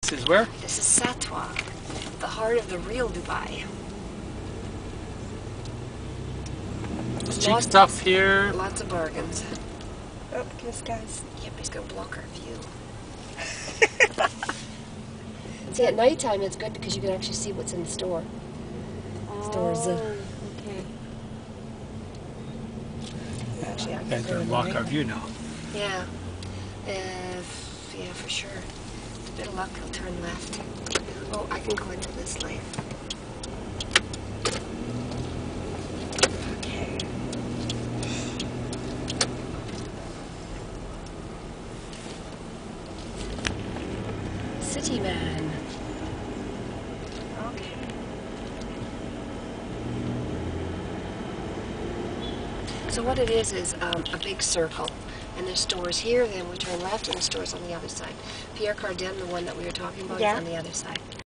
This is where? This is Satwa, the heart of the real Dubai. Cheap stuff here. Lots of bargains. Oh, this guy's. Yep, he's going to block our view. See, at nighttime it's good because you can actually see what's in the store. Stores. Okay. Actually, I Guys gonna block our view now. Yeah. Yeah, for sure. With a bit of luck, I'll turn left. Oh, I can go into this lane. Okay. City van. Okay. So what it is a big circle. And there's stores here, then we turn left, and the store's on the other side. Pierre Cardin, the one that we were talking about, is on the other side.